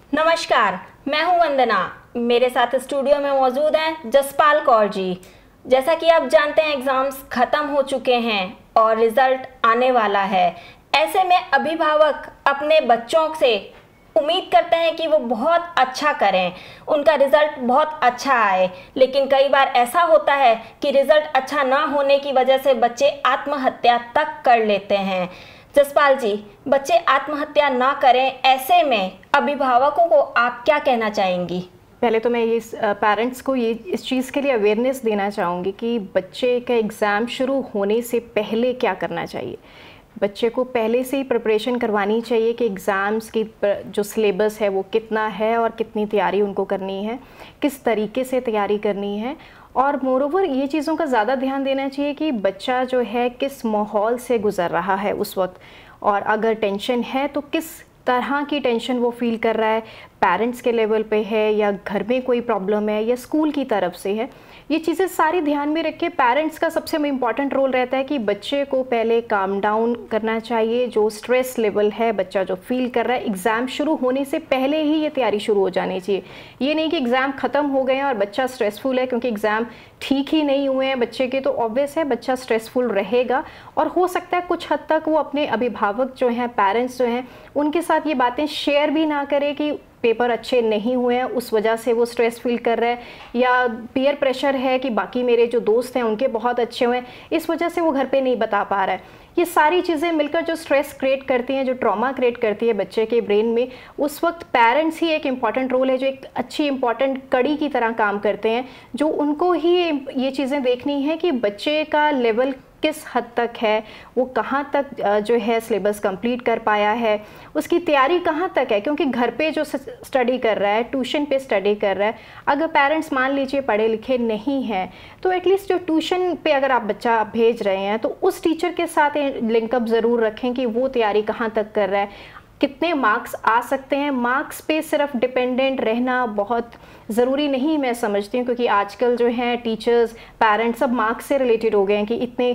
नमस्कार, मैं हूं वंदना। मेरे साथ स्टूडियो में मौजूद हैं जसपाल कौर जी। जैसा कि आप जानते हैं, एग्ज़ाम्स ख़त्म हो चुके हैं और रिज़ल्ट आने वाला है। ऐसे में अभिभावक अपने बच्चों से उम्मीद करते हैं कि वो बहुत अच्छा करें, उनका रिज़ल्ट बहुत अच्छा आए। लेकिन कई बार ऐसा होता है कि रिज़ल्ट अच्छा ना होने की वजह से बच्चे आत्महत्या तक कर लेते हैं। जसपाल जी, बच्चे आत्महत्या ना करें, ऐसे में अभिभावकों को आप क्या कहना चाहेंगी? पहले तो मैं ये पेरेंट्स को ये इस चीज़ के लिए अवेयरनेस देना चाहूँगी कि बच्चे का एग्ज़ाम शुरू होने से पहले क्या करना चाहिए। बच्चे को पहले से ही प्रिपरेशन करवानी चाहिए कि एग्ज़ाम्स की जो सिलेबस है वो कितना है और कितनी तैयारी उनको करनी है, किस तरीके से तैयारी करनी है। और मोरोवर ये चीज़ों का ज़्यादा ध्यान देना चाहिए कि बच्चा जो है किस माहौल से गुज़र रहा है उस वक्त, और अगर टेंशन है तो किस तरह की टेंशन वो फील कर रहा है, पेरेंट्स के लेवल पे है या घर में कोई प्रॉब्लम है या स्कूल की तरफ से है। ये चीज़ें सारी ध्यान में रख के पेरेंट्स का सबसे इम्पॉर्टेंट रोल रहता है कि बच्चे को पहले काम डाउन करना चाहिए। जो स्ट्रेस लेवल है बच्चा जो फील कर रहा है, एग्ज़ाम शुरू होने से पहले ही ये तैयारी शुरू हो जानी चाहिए। ये नहीं कि एग्ज़ाम ख़त्म हो गए हैं और बच्चा स्ट्रेसफुल है, क्योंकि एग्ज़ाम ठीक ही नहीं हुए हैं बच्चे के, तो ऑब्वियस है बच्चा स्ट्रेसफुल रहेगा। और हो सकता है कुछ हद तक वो अपने अभिभावक जो हैं, पेरेंट्स जो हैं, उनके साथ ये बातें शेयर भी ना करे कि पेपर अच्छे नहीं हुए हैं, उस वजह से वो स्ट्रेस फील कर रहा है, या पीयर प्रेशर है कि बाकी मेरे जो दोस्त हैं उनके बहुत अच्छे हुए हैं, इस वजह से वो घर पे नहीं बता पा रहा है। ये सारी चीज़ें मिलकर जो स्ट्रेस क्रिएट करती हैं, जो ट्रॉमा क्रिएट करती है बच्चे के ब्रेन में, उस वक्त पेरेंट्स ही एक इम्पॉर्टेंट रोल है, जो एक अच्छी इंपॉर्टेंट कड़ी की तरह काम करते हैं, जो उनको ही ये चीज़ें देखनी है कि बच्चे का लेवल किस हद तक है, वो कहाँ तक जो है सिलेबस कंप्लीट कर पाया है, उसकी तैयारी कहाँ तक है। क्योंकि घर पे जो स्टडी कर रहा है, ट्यूशन पे स्टडी कर रहा है, अगर पेरेंट्स मान लीजिए पढ़े लिखे नहीं हैं, तो एटलीस्ट जो ट्यूशन पे अगर आप बच्चा भेज रहे हैं तो उस टीचर के साथ लिंकअप ज़रूर रखें कि वो तैयारी कहाँ तक कर रहा है, कितने मार्क्स आ सकते हैं। मार्क्स पे सिर्फ डिपेंडेंट रहना बहुत ज़रूरी नहीं मैं समझती हूँ, क्योंकि आजकल जो हैं टीचर्स, पेरेंट्स सब मार्क्स से रिलेटेड हो गए हैं कि इतने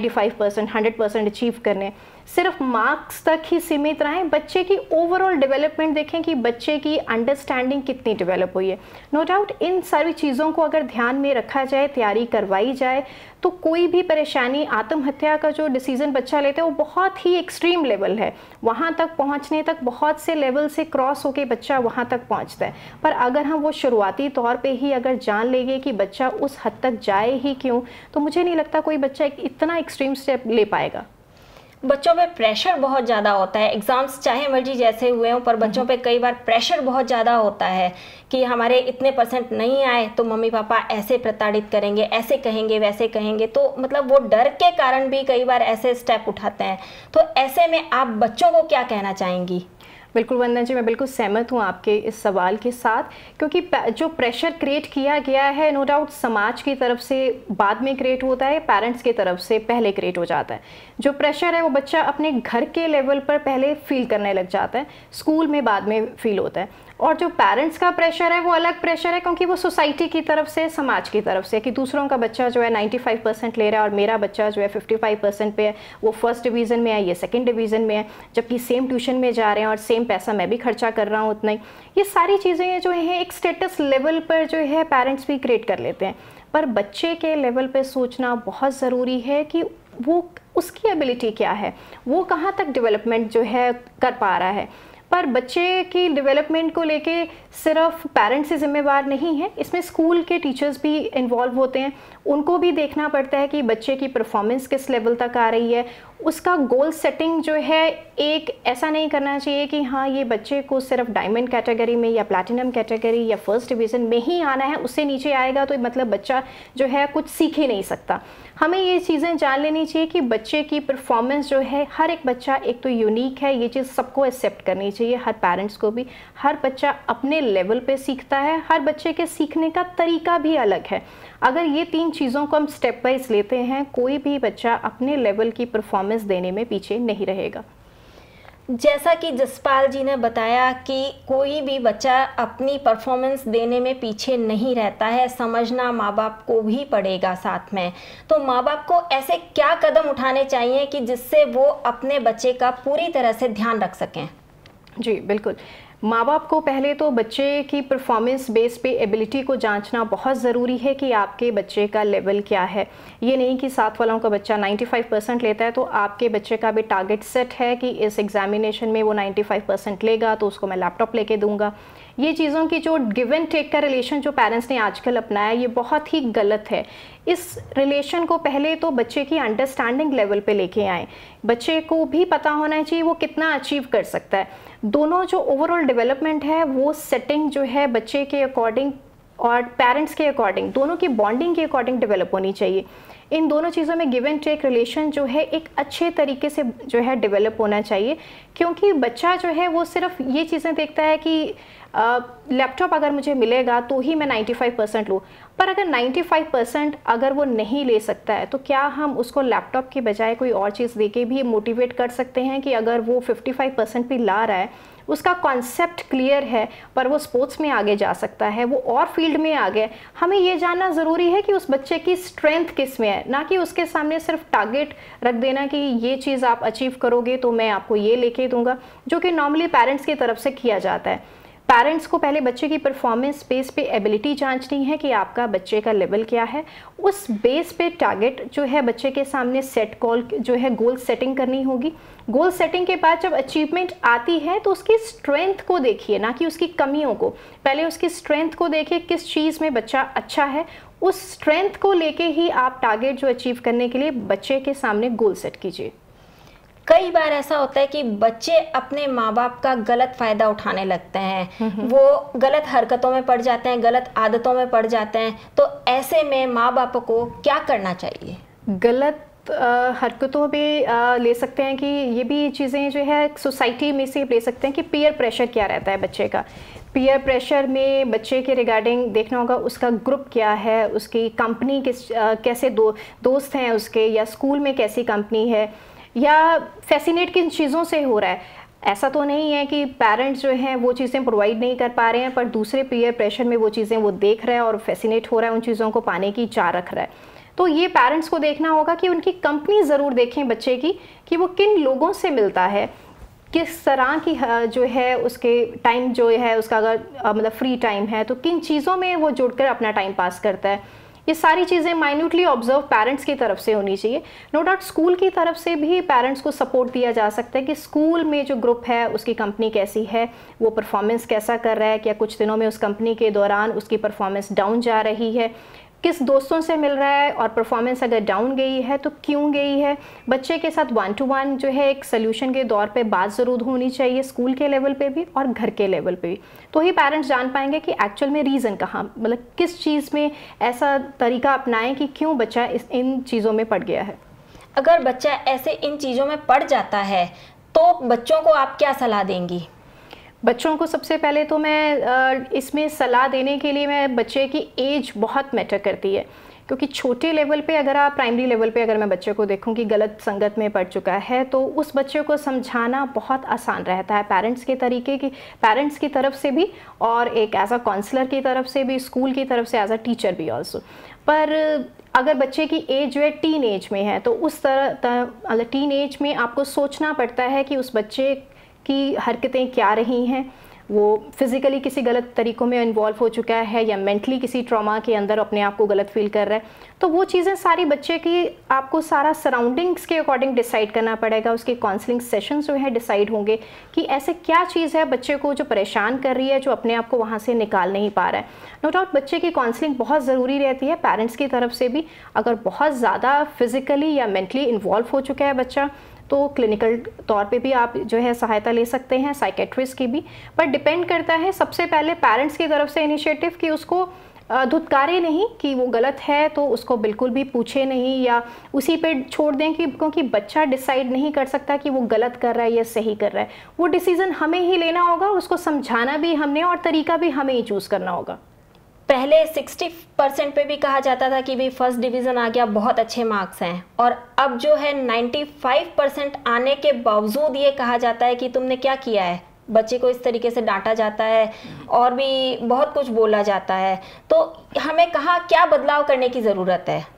95% 100% अचीव करने। सिर्फ मार्क्स तक ही सीमित रहें, बच्चे की ओवरऑल डेवलपमेंट देखें कि बच्चे की अंडरस्टैंडिंग कितनी डेवलप हुई है। नो डाउट इन सारी चीज़ों को अगर ध्यान में रखा जाए, तैयारी करवाई जाए, तो कोई भी परेशानी, आत्महत्या का जो डिसीज़न बच्चा लेता है वो बहुत ही एक्सट्रीम लेवल है, वहाँ तक पहुँचने तक बहुत से लेवल से क्रॉस होके बच्चा वहाँ तक पहुँचता है। पर अगर हम वो शुरुआती तौर पे ही अगर जान लेंगे कि बच्चा उस हद तक जाए ही क्यों, तो मुझे नहीं लगता कोई बच्चा इतना एक्सट्रीम स्टेप ले पाएगा। बच्चों पे प्रेशर बहुत ज़्यादा होता है। एग्ज़ाम्स चाहे मर्जी जैसे हुए हों, पर बच्चों पे कई बार प्रेशर बहुत ज़्यादा होता है कि हमारे इतने परसेंट नहीं आए तो मम्मी पापा ऐसे प्रताड़ित करेंगे, ऐसे कहेंगे, वैसे कहेंगे। तो मतलब वो डर के कारण भी कई बार ऐसे स्टेप उठाते हैं। तो ऐसे में आप बच्चों को क्या कहना चाहेंगी? बिल्कुल वंदना जी, मैं बिल्कुल सहमत हूँ आपके इस सवाल के साथ, क्योंकि जो प्रेशर क्रिएट किया गया है नो डाउट समाज की तरफ से बाद में क्रिएट होता है, पेरेंट्स की तरफ से पहले क्रिएट हो जाता है। जो प्रेशर है वो बच्चा अपने घर के लेवल पर पहले फील करने लग जाता है, स्कूल में बाद में फील होता है। और जो पेरेंट्स का प्रेशर है वो अलग प्रेशर है, क्योंकि वो सोसाइटी की तरफ से, समाज की तरफ से, कि दूसरों का बच्चा जो है 95% ले रहा है और मेरा बच्चा जो है 55% पे है, वो फर्स्ट डिवीज़न में है, ये सेकंड डिवीज़न में है, जबकि सेम ट्यूशन में जा रहे हैं और सेम पैसा मैं भी खर्चा कर रहा हूँ उतना ही। ये सारी चीज़ें जो हैं एक स्टेटस लेवल पर जो है पेरेंट्स भी क्रिएट कर लेते हैं। पर बच्चे के लेवल पर सोचना बहुत ज़रूरी है कि वो, उसकी एबिलिटी क्या है, वो कहाँ तक डेवलपमेंट जो है कर पा रहा है। पर बच्चे की डेवलपमेंट को लेके सिर्फ पेरेंट्स ही जिम्मेवार नहीं है, इसमें स्कूल के टीचर्स भी इन्वॉल्व होते हैं। उनको भी देखना पड़ता है कि बच्चे की परफॉर्मेंस किस लेवल तक आ रही है। उसका गोल सेटिंग जो है, एक ऐसा नहीं करना चाहिए कि हाँ ये बच्चे को सिर्फ डायमंड कैटेगरी में या प्लैटिनम कैटेगरी या फर्स्ट डिवीज़न में ही आना है, उससे नीचे आएगा तो मतलब बच्चा जो है कुछ सीख ही नहीं सकता। हमें ये चीज़ें जान लेनी चाहिए कि बच्चे की परफॉर्मेंस जो है, हर एक बच्चा एक तो यूनिक है, ये चीज़ सबको एक्सेप्ट करनी चाहिए, हर पेरेंट्स को भी। हर बच्चा अपने लेवल पे सीखता है, हर बच्चे के सीखने का तरीका भी अलग है। अगर ये तीन चीज़ों को हम स्टेप वाइज लेते हैं, कोई भी बच्चा अपने लेवल की परफॉर्मेंस देने में पीछे नहीं रहेगा। जैसा कि जसपाल जी ने बताया कि कोई भी बच्चा अपनी परफॉर्मेंस देने में पीछे नहीं रहता है, समझना माँ बाप को भी पड़ेगा साथ में। तो माँ बाप को ऐसे क्या कदम उठाने चाहिए कि जिससे वो अपने बच्चे का पूरी तरह से ध्यान रख सकें? जी बिल्कुल, माँ बाप को पहले तो बच्चे की परफॉर्मेंस बेस पे एबिलिटी को जांचना बहुत ज़रूरी है कि आपके बच्चे का लेवल क्या है। ये नहीं कि साथ वालों का बच्चा 95% लेता है तो आपके बच्चे का भी टारगेट सेट है कि इस एग्जामिनेशन में वो 95% लेगा तो उसको मैं लैपटॉप लेके दूंगा। ये चीज़ों की जो गिव एंड टेक का रिलेशन जो पेरेंट्स ने आजकल अपनाया, ये बहुत ही गलत है। इस रिलेशन को पहले तो बच्चे की अंडरस्टैंडिंग लेवल पे लेके आएँ। बच्चे को भी पता होना चाहिए वो कितना अचीव कर सकता है। दोनों जो ओवरऑल डेवलपमेंट है वो सेटिंग जो है बच्चे के अकॉर्डिंग और पेरेंट्स के अकॉर्डिंग, दोनों की बॉन्डिंग के अकॉर्डिंग डेवलप होनी चाहिए। इन दोनों चीज़ों में गिव एंड टेक रिलेशन जो है एक अच्छे तरीके से जो है डेवलप होना चाहिए, क्योंकि बच्चा जो है वो सिर्फ ये चीज़ें देखता है कि लैपटॉप अगर मुझे मिलेगा तो ही मैं 95% लूँ, पर अगर 95% अगर वो नहीं ले सकता है तो क्या हम उसको लैपटॉप के बजाय कोई और चीज़ देके भी मोटिवेट कर सकते हैं कि अगर वो 55% भी ला रहा है, उसका कॉन्सेप्ट क्लियर है, पर वो स्पोर्ट्स में आगे जा सकता है, वो और फील्ड में आ गया। हमें ये जानना ज़रूरी है कि उस बच्चे की स्ट्रेंथ किस में है, ना कि उसके सामने सिर्फ टारगेट रख देना कि ये चीज़ आप अचीव करोगे तो मैं आपको ये लेके दूंगा, जो कि नॉर्मली पेरेंट्स की तरफ से किया जाता है। पेरेंट्स को पहले बच्चे की परफॉर्मेंस बेस पे एबिलिटी जांचनी है कि आपका बच्चे का लेवल क्या है। उस बेस पे टारगेट जो है बच्चे के सामने सेट कॉल जो है गोल सेटिंग करनी होगी। गोल सेटिंग के बाद जब अचीवमेंट आती है तो उसकी स्ट्रेंथ को देखिए, ना कि उसकी कमियों को। पहले उसकी स्ट्रेंथ को देखिए, किस चीज़ में बच्चा अच्छा है, उस स्ट्रेंथ को लेके ही आप टारगेट जो अचीव करने के लिए बच्चे के सामने गोल सेट कीजिए। कई बार ऐसा होता है कि बच्चे अपने माँ बाप का गलत फायदा उठाने लगते हैं, वो गलत हरकतों में पड़ जाते हैं, गलत आदतों में पड़ जाते हैं, तो ऐसे में माँ बाप को क्या करना चाहिए? गलत हरकतों में ले सकते हैं कि ये भी चीज़ें जो है सोसाइटी में से ले सकते हैं कि पीयर प्रेशर क्या रहता है बच्चे का। पीयर प्रेशर में बच्चे के रिगार्डिंग देखना होगा उसका ग्रुप क्या है, उसकी कंपनी कैसे दोस्त हैं उसके, या स्कूल में कैसी कंपनी है, या फैसिनेट किन चीज़ों से हो रहा है। ऐसा तो नहीं है कि पेरेंट्स जो हैं वो चीज़ें प्रोवाइड नहीं कर पा रहे हैं, पर दूसरे पीयर प्रेशर में वो चीज़ें वो देख रहा है और फैसिनेट हो रहा है, उन चीज़ों को पाने की चाह रख रहा है। तो ये पेरेंट्स को देखना होगा कि उनकी कंपनी ज़रूर देखें बच्चे की, कि वो किन लोगों से मिलता है, किस तरह की जो है उसके टाइम जो है उसका अगर मतलब फ्री टाइम है तो किन चीज़ों में वो जुड़कर अपना टाइम पास करता है। ये सारी चीज़ें माइन्यूटली ऑब्जर्व पेरेंट्स की तरफ से होनी चाहिए। नो डाउट स्कूल की तरफ से भी पेरेंट्स को सपोर्ट दिया जा सकता है कि स्कूल में जो ग्रुप है उसकी कंपनी कैसी है, वो परफॉर्मेंस कैसा कर रहा है, क्या कुछ दिनों में उस कंपनी के दौरान उसकी परफॉर्मेंस डाउन जा रही है, किस दोस्तों से मिल रहा है, और परफॉर्मेंस अगर डाउन गई है तो क्यों गई है। बच्चे के साथ 1 to 1 जो है एक सोल्यूशन के दौर पे बात ज़रूर होनी चाहिए, स्कूल के लेवल पे भी और घर के लेवल पे भी। तो ही पेरेंट्स जान पाएंगे कि एक्चुअल में रीज़न कहाँ, मतलब किस चीज़ में ऐसा तरीका अपनाएं कि क्यों बच्चा इन चीज़ों में पड़ गया है। अगर बच्चा ऐसे इन चीज़ों में पड़ जाता है तो बच्चों को आप क्या सलाह देंगी? बच्चों को सबसे पहले तो मैं इसमें सलाह देने के लिए मैं बच्चे की एज बहुत मैटर करती है, क्योंकि छोटे लेवल पे अगर आप प्राइमरी लेवल पे अगर मैं बच्चे को देखूं कि गलत संगत में पड़ चुका है तो उस बच्चे को समझाना बहुत आसान रहता है, पेरेंट्स की तरफ से भी और एक एज अ काउंसलर की तरफ से भी, स्कूल की तरफ से एज अ टीचर भी ऑल्सो। पर अगर बच्चे की एज जो है टीन एज में है तो उस तरह टीन एज में आपको सोचना पड़ता है कि उस बच्चे की हरकतें क्या रही हैं, वो फिज़िकली किसी गलत तरीक़ों में इन्वॉल्व हो चुका है या मेंटली किसी ट्रॉमा के अंदर अपने आप को गलत फील कर रहा है, तो वो चीज़ें सारी बच्चे की आपको सारा सराउंडिंग्स के अकॉर्डिंग डिसाइड करना पड़ेगा। उसके काउंसलिंग सेशंस जो है डिसाइड होंगे कि ऐसे क्या चीज़ है बच्चे को जो परेशान कर रही है, जो अपने आप को वहाँ से निकाल नहीं पा रहा है। नो डाउट बच्चे की काउंसलिंग बहुत ज़रूरी रहती है पेरेंट्स की तरफ से भी। अगर बहुत ज़्यादा फिज़िकली या मेंटली इन्वॉल्व हो चुका है बच्चा तो क्लिनिकल तौर पे भी आप जो है सहायता ले सकते हैं, साइकेट्रिस्ट की भी। पर डिपेंड करता है सबसे पहले पेरेंट्स की तरफ से इनिशिएटिव कि उसको धुतकारे नहीं कि वो गलत है तो उसको बिल्कुल भी पूछे नहीं या उसी पे छोड़ दें, क्योंकि बच्चा डिसाइड नहीं कर सकता कि वो गलत कर रहा है या सही कर रहा है। वो डिसीज़न हमें ही लेना होगा, उसको समझाना भी हमने और तरीका भी हमें ही चूज़ करना होगा। पहले 60% पे भी कहा जाता था कि भाई फर्स्ट डिवीज़न आ गया, बहुत अच्छे मार्क्स हैं, और अब जो है 95% आने के बावजूद ये कहा जाता है कि तुमने क्या किया है। बच्चे को इस तरीके से डांटा जाता है और भी बहुत कुछ बोला जाता है। तो हमें कहाँ क्या बदलाव करने की ज़रूरत है?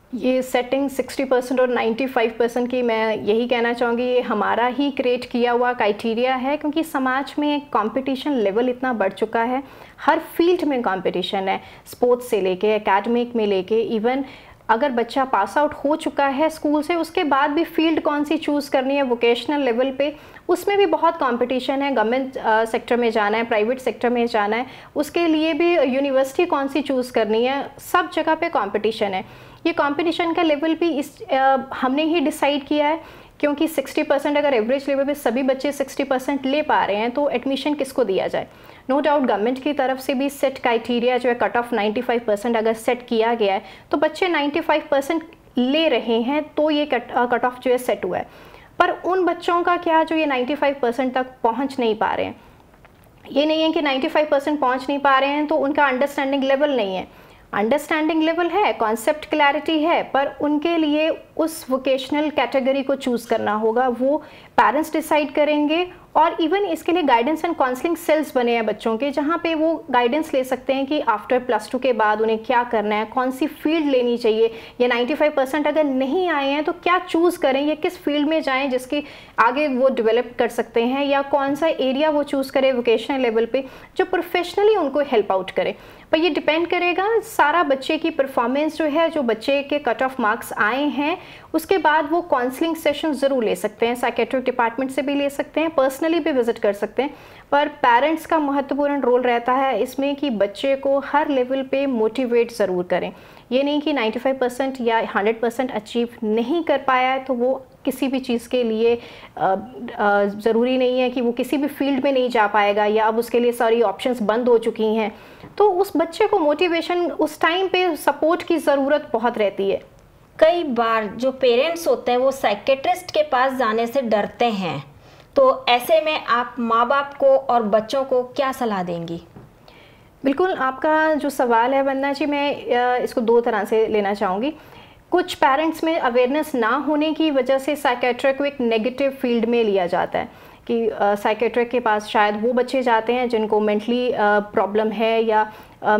ये सेटिंग 60% और 95% की मैं यही कहना चाहूँगी, ये हमारा ही क्रिएट किया हुआ क्राइटेरिया है, क्योंकि समाज में कंपटीशन लेवल इतना बढ़ चुका है। हर फील्ड में कंपटीशन है, स्पोर्ट्स से लेके एकेडमिक में लेके, इवन अगर बच्चा पास आउट हो चुका है स्कूल से, उसके बाद भी फील्ड कौन सी चूज़ करनी है वोकेशनल लेवल पे, उसमें भी बहुत कंपटीशन है। गवर्नमेंट सेक्टर में जाना है, प्राइवेट सेक्टर में जाना है, उसके लिए भी यूनिवर्सिटी कौन सी चूज़ करनी है, सब जगह पे कंपटीशन है। ये कंपटीशन का लेवल भी हमने ही डिसाइड किया है, क्योंकि 60% अगर एवरेज लेवल पे सभी बच्चे 60% ले पा रहे हैं तो एडमिशन किसको दिया जाए। नो डाउट गवर्नमेंट की तरफ से भी सेट क्राइटेरिया जो है कट ऑफ 95% अगर सेट किया गया है तो बच्चे 95% ले रहे हैं, तो ये कट ऑफ जो है सेट हुआ है। पर उन बच्चों का क्या जो ये 95% तक पहुंच नहीं पा रहे हैं, ये नहीं है कि 95% पहुंच नहीं पा रहे हैं तो उनका अंडरस्टैंडिंग लेवल नहीं है। अंडरस्टैंडिंग लेवल है, कॉन्सेप्ट क्लैरिटी है, पर उनके लिए उस वोकेशनल कैटेगरी को चूज़ करना होगा, वो पेरेंट्स डिसाइड करेंगे। और इवन इसके लिए गाइडेंस एंड काउंसलिंग सेल्स बने हैं बच्चों के, जहाँ पे वो गाइडेंस ले सकते हैं कि आफ्टर +2 के बाद उन्हें क्या करना है, कौन सी फील्ड लेनी चाहिए, या 95% अगर नहीं आए हैं तो क्या चूज़ करें, या किस फील्ड में जाएं जिसके आगे वो डेवलप कर सकते हैं, या कौन सा एरिया वो चूज़ करें वोकेशनल लेवल पे जो प्रोफेशनली उनको हेल्प आउट करे। पर ये डिपेंड करेगा सारा बच्चे की परफॉर्मेंस जो है, जो बच्चे के कट ऑफ मार्क्स आए हैं उसके बाद वो काउंसलिंग सेशन ज़रूर ले सकते हैं, साइकेट्रिक डिपार्टमेंट से भी ले सकते हैं, पर्सनली भी विजिट कर सकते हैं। पर पेरेंट्स का महत्वपूर्ण रोल रहता है इसमें कि बच्चे को हर लेवल पे मोटिवेट ज़रूर करें। ये नहीं कि 95% या 100% अचीव नहीं कर पाया है तो वो किसी भी चीज़ के लिए ज़रूरी नहीं है कि वो किसी भी फील्ड में नहीं जा पाएगा, या अब उसके लिए सारी ऑप्शंस बंद हो चुकी हैं। तो उस बच्चे को मोटिवेशन उस टाइम पे सपोर्ट की ज़रूरत बहुत रहती है। कई बार जो पेरेंट्स होते हैं वो साइकेट्रिस्ट के पास जाने से डरते हैं, तो ऐसे में आप माँ बाप को और बच्चों को क्या सलाह देंगी? बिल्कुल, आपका जो सवाल है वंदना जी, मैं इसको दो तरह से लेना चाहूँगी। कुछ पेरेंट्स में अवेयरनेस ना होने की वजह से साइकेट्रिक को एक नेगेटिव फील्ड में लिया जाता है कि साइकेट्रिक के पास शायद वो बच्चे जाते हैं जिनको मेंटली प्रॉब्लम है, या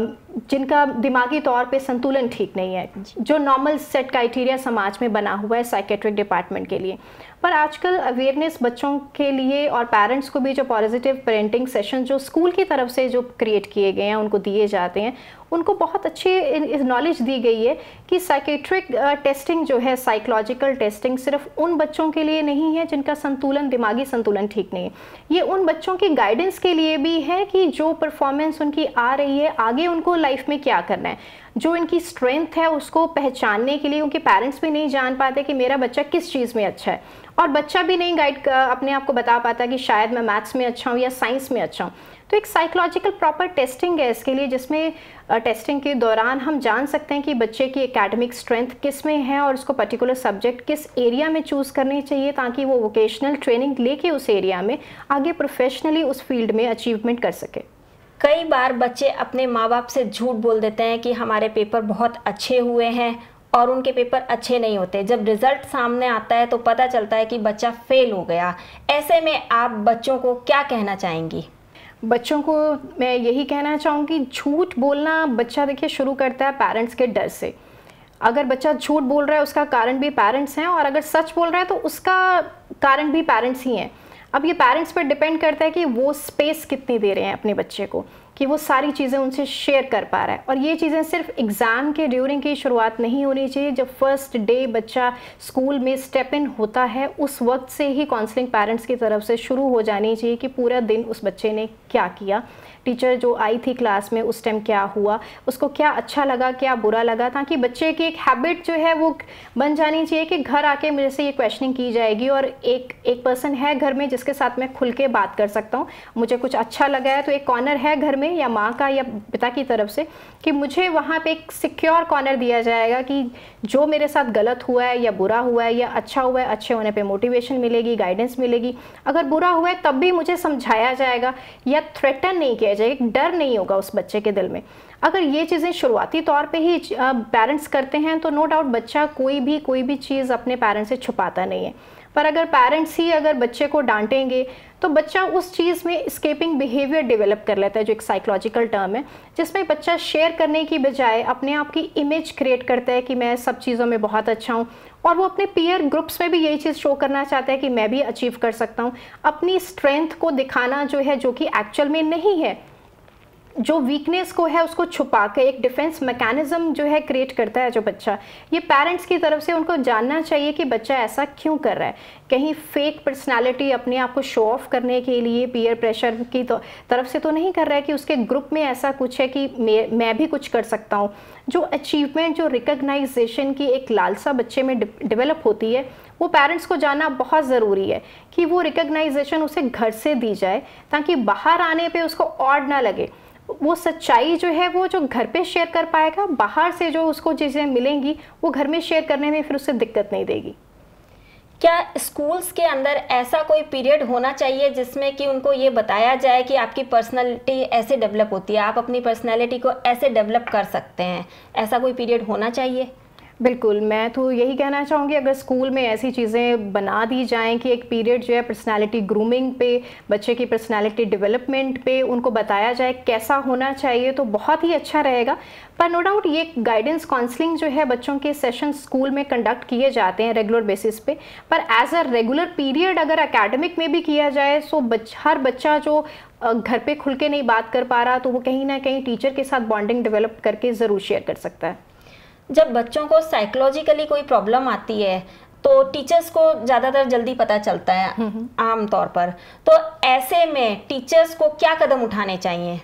जिनका दिमागी तौर पे संतुलन ठीक नहीं है, जो नॉर्मल सेट क्राइटेरिया समाज में बना हुआ है साइकेट्रिक डिपार्टमेंट के लिए। पर आजकल अवेयरनेस बच्चों के लिए और पेरेंट्स को भी जो पॉजिटिव पेरेंटिंग सेशन जो स्कूल की तरफ से जो क्रिएट किए गए हैं, उनको दिए जाते हैं, उनको बहुत अच्छी नॉलेज दी गई है कि साइकेट्रिक टेस्टिंग जो है, साइकोलॉजिकल टेस्टिंग सिर्फ उन बच्चों के लिए नहीं है जिनका संतुलन, दिमागी संतुलन ठीक नहीं है। ये उन बच्चों की गाइडेंस के लिए भी है कि जो परफॉर्मेंस उनकी आ रही है, आगे उनको लाइफ में क्या करना है, जो इनकी स्ट्रेंथ है उसको पहचानने के लिए। उनके पेरेंट्स भी नहीं जान पाते कि मेरा बच्चा किस चीज़ में अच्छा है, और बच्चा भी नहीं गाइड अपने आप को बता पाता कि शायद मैं मैथ्स में अच्छा हूँ या साइंस में अच्छा हूँ। तो एक साइकोलॉजिकल प्रॉपर टेस्टिंग है इसके लिए, जिसमें टेस्टिंग के दौरान हम जान सकते हैं कि बच्चे की एकेडमिक स्ट्रेंथ किस में है और उसको पर्टिकुलर सब्जेक्ट किस एरिया में चूज़ करनी चाहिए, ताकि वो वोकेशनल ट्रेनिंग लेके उस एरिया में आगे प्रोफेशनली उस फील्ड में अचीवमेंट कर सके। कई बार बच्चे अपने माँ बाप से झूठ बोल देते हैं कि हमारे पेपर बहुत अच्छे हुए हैं, और उनके पेपर अच्छे नहीं होते। जब रिजल्ट सामने आता है तो पता चलता है कि बच्चा फेल हो गया। ऐसे में आप बच्चों को क्या कहना चाहेंगी? बच्चों को मैं यही कहना चाहूँगी, झूठ बोलना बच्चा देखिए शुरू करता है पेरेंट्स के डर से। अगर बच्चा झूठ बोल रहा है उसका कारण भी पेरेंट्स हैं, और अगर सच बोल रहा है तो उसका कारण भी पेरेंट्स ही हैं। अब ये पेरेंट्स पर डिपेंड करता है कि वो स्पेस कितनी दे रहे हैं अपने बच्चे को, कि वो सारी चीज़ें उनसे शेयर कर पा रहा है। और ये चीज़ें सिर्फ एग्ज़ाम के ड्यूरिंग की शुरुआत नहीं होनी चाहिए। जब फर्स्ट डे बच्चा स्कूल में स्टेप इन होता है, उस वक्त से ही काउंसलिंग पेरेंट्स की तरफ से शुरू हो जानी चाहिए कि पूरा दिन उस बच्चे ने क्या किया, टीचर जो आई थी क्लास में उस टाइम क्या हुआ, उसको क्या अच्छा लगा, क्या बुरा लगा, ताकि बच्चे की एक हैबिट जो है वो बन जानी चाहिए कि घर आके मेरे से ये क्वेश्चनिंग की जाएगी, और एक पर्सन है घर में जिसके साथ मैं खुल के बात कर सकता हूँ। मुझे कुछ अच्छा लगा है तो एक कॉर्नर है घर में, या माँ का या पिता की तरफ से, कि मुझे वहाँ पे एक सिक्योर कॉर्नर दिया जाएगा कि जो मेरे साथ गलत हुआ है या बुरा हुआ है या अच्छा हुआ है, अच्छे होने पे मोटिवेशन मिलेगी, गाइडेंस मिलेगी। अगर बुरा हुआ है तब भी मुझे समझाया जाएगा, या थ्रेटन नहीं किया जाएगा, डर नहीं होगा उस बच्चे के दिल में। अगर ये चीज़ें शुरुआती तौर पे ही पेरेंट्स करते हैं तो नो डाउट बच्चा कोई भी चीज़ अपने पेरेंट्स से छुपाता नहीं है। पर अगर पेरेंट्स ही अगर बच्चे को डांटेंगे तो बच्चा उस चीज़ में एस्केपिंग बिहेवियर डेवलप कर लेता है, जो एक साइकोलॉजिकल टर्म है, जिसमें बच्चा शेयर करने की बजाय अपने आप की इमेज क्रिएट करता है कि मैं सब चीज़ों में बहुत अच्छा हूँ, और वो अपने पीयर ग्रुप्स में भी यही चीज़ शो करना चाहता है कि मैं भी अचीव कर सकता हूँ। अपनी स्ट्रेंथ को दिखाना जो है, जो कि एक्चुअल में नहीं है, जो वीकनेस को है उसको छुपा के एक डिफेंस मैकेनिज्म जो है क्रिएट करता है जो बच्चा। ये पेरेंट्स की तरफ से उनको जानना चाहिए कि बच्चा ऐसा क्यों कर रहा है। कहीं फेक पर्सनालिटी अपने आप को शो ऑफ करने के लिए पीयर प्रेशर की तरफ से तो नहीं कर रहा है कि उसके ग्रुप में ऐसा कुछ है कि मैं भी कुछ कर सकता हूँ। जो अचीवमेंट, जो रिकग्नाइजेशन की एक लालसा बच्चे में डेवलप होती है, वो पेरेंट्स को जानना बहुत ज़रूरी है कि वो रिकग्नाइजेशन उसे घर से दी जाए, ताकि बाहर आने पे उसको ऑड ना लगे। वो सच्चाई जो है वो जो घर पे शेयर कर पाएगा, बाहर से जो उसको चीज़ें मिलेंगी वो घर में शेयर करने में फिर उससे दिक्कत नहीं देगी। क्या स्कूल्स के अंदर ऐसा कोई पीरियड होना चाहिए जिसमें कि उनको ये बताया जाए कि आपकी पर्सनालिटी ऐसे डेवलप होती है, आप अपनी पर्सनालिटी को ऐसे डेवलप कर सकते हैं, ऐसा कोई पीरियड होना चाहिए? बिल्कुल, मैं तो यही कहना चाहूँगी, अगर स्कूल में ऐसी चीज़ें बना दी जाएं कि एक पीरियड जो है पर्सनालिटी ग्रूमिंग पे, बच्चे की पर्सनालिटी डेवलपमेंट पे उनको बताया जाए कैसा होना चाहिए, तो बहुत ही अच्छा रहेगा। पर नो डाउट ये गाइडेंस काउंसलिंग जो है बच्चों के सेशन स्कूल में कंडक्ट किए जाते हैं रेगुलर बेसिस पे, पर एज अ रेगुलर पीरियड अगर एकेडमिक में भी किया जाए तो हर बच्चा जो घर पे खुल के नहीं बात कर पा रहा, तो वो कहीं ना कहीं टीचर के साथ बॉन्डिंग डेवलप करके ज़रूर शेयर कर सकता है। जब बच्चों को साइकोलॉजिकली कोई प्रॉब्लम आती है तो टीचर्स को ज़्यादातर जल्दी पता चलता है आम तौर पर, तो ऐसे में टीचर्स को क्या कदम उठाने चाहिए?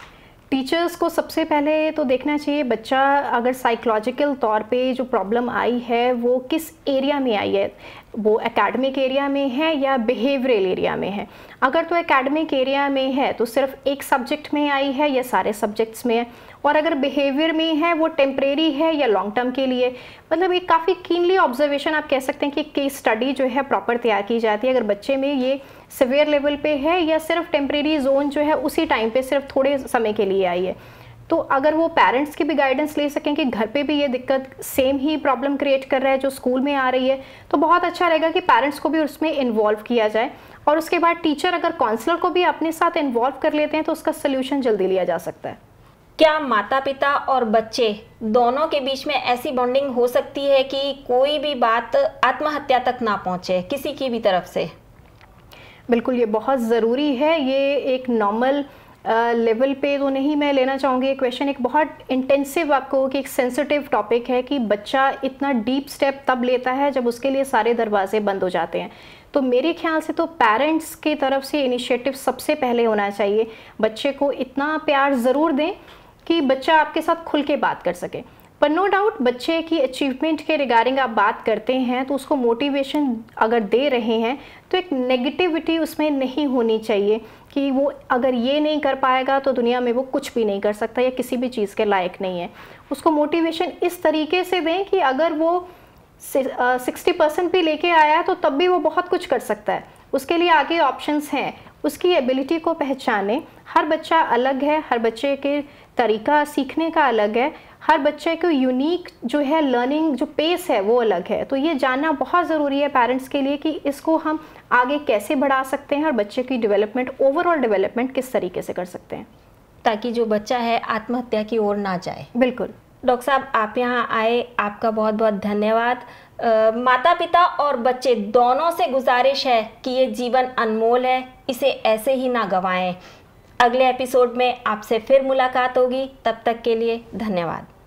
टीचर्स को सबसे पहले तो देखना चाहिए बच्चा अगर साइकोलॉजिकल तौर पे जो प्रॉब्लम आई है वो किस एरिया में आई है, वो एकेडमिक एरिया में है या बिहेवियरल एरिया में है। अगर तो एकेडमिक एरिया में है तो सिर्फ एक सब्जेक्ट में आई है या सारे सब्जेक्ट्स में है, और अगर बिहेवियर में है वो टेम्परेरी है या लॉन्ग टर्म के लिए। मतलब एक काफ़ी कीनली ऑब्जर्वेशन आप कह सकते हैं कि केस स्टडी जो है प्रॉपर तैयार की जाती है, अगर बच्चे में ये सिवियर लेवल पे है या सिर्फ टेम्परेरी जोन जो है उसी टाइम पे सिर्फ थोड़े समय के लिए आई है। तो अगर वो पेरेंट्स की भी गाइडेंस ले सकें कि घर पे भी ये दिक्कत सेम ही प्रॉब्लम क्रिएट कर रहा है जो स्कूल में आ रही है, तो बहुत अच्छा रहेगा कि पेरेंट्स को भी उसमें इन्वॉल्व किया जाए। और उसके बाद टीचर अगर काउंसलर को भी अपने साथ इन्वॉल्व कर लेते हैं तो उसका सोल्यूशन जल्दी लिया जा सकता है। क्या माता पिता और बच्चे दोनों के बीच में ऐसी बॉन्डिंग हो सकती है कि कोई भी बात आत्महत्या तक ना पहुंचे किसी की भी तरफ से? बिल्कुल, ये बहुत ज़रूरी है। ये एक नॉर्मल लेवल पे तो नहीं मैं लेना चाहूँगी ये क्वेश्चन, एक बहुत इंटेंसिव आपको कि एक सेंसिटिव टॉपिक है कि बच्चा इतना डीप स्टेप तब लेता है जब उसके लिए सारे दरवाजे बंद हो जाते हैं। तो मेरे ख्याल से तो पेरेंट्स की तरफ से इनिशिएटिव सबसे पहले होना चाहिए। बच्चे को इतना प्यार ज़रूर दें कि बच्चा आपके साथ खुल के बात कर सके। पर नो डाउट बच्चे की अचीवमेंट के रिगार्डिंग आप बात करते हैं तो उसको मोटिवेशन अगर दे रहे हैं तो एक नेगेटिविटी उसमें नहीं होनी चाहिए कि वो अगर ये नहीं कर पाएगा तो दुनिया में वो कुछ भी नहीं कर सकता या किसी भी चीज़ के लायक नहीं है। उसको मोटिवेशन इस तरीके से दें कि अगर वो 60% भी लेके आया तो तब भी वो बहुत कुछ कर सकता है, उसके लिए आगे ऑप्शंस हैं। उसकी एबिलिटी को पहचानें। हर बच्चा अलग है, हर बच्चे के तरीका सीखने का अलग है, हर बच्चे को यूनिक जो है लर्निंग जो पेस है वो अलग है। तो ये जानना बहुत ज़रूरी है पेरेंट्स के लिए कि इसको हम आगे कैसे बढ़ा सकते हैं और बच्चे की डेवलपमेंट, ओवरऑल डेवलपमेंट किस तरीके से कर सकते हैं, ताकि जो बच्चा है आत्महत्या की ओर ना जाए। बिल्कुल। डॉक्टर साहब, आप यहाँ आए, आपका बहुत बहुत धन्यवाद। माता पिता और बच्चे दोनों से गुजारिश है कि ये जीवन अनमोल है, इसे ऐसे ही ना गंवाएं। अगले एपिसोड में आपसे फिर मुलाकात होगी, तब तक के लिए धन्यवाद।